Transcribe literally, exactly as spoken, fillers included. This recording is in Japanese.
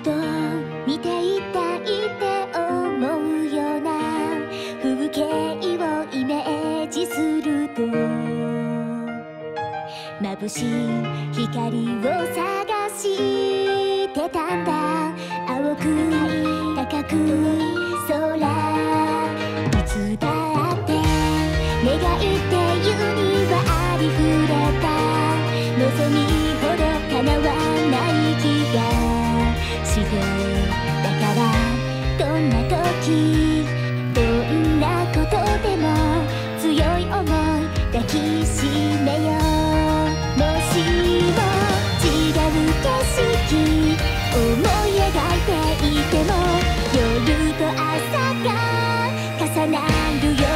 と見ていたいって思うような風景をイメージすると眩しい光を探してたんだ。青く高く空いつだって願いって湯にはありふれた望みほど叶わない気がしてだからどんな時どんなことでも強い想い抱きしめよう。もしも違う景色思い描いていても夜と朝が重なるよ